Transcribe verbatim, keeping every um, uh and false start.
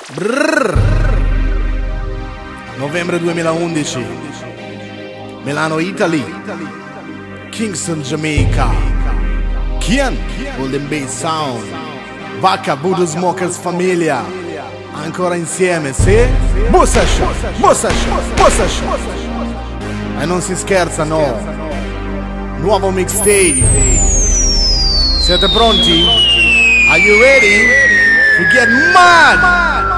Brrr. Novembre duemilaundici, Milano, Italy, Kingston, Jamaica. Kian, Golden Bay Sound, Vacca, Voodoo Smokers Famiglia. Ancora insieme, sì? Bussasha, bussasha, bussasha. E non si scherza, no. Nuovo mixtape. Siete pronti? Are you ready? We get mad!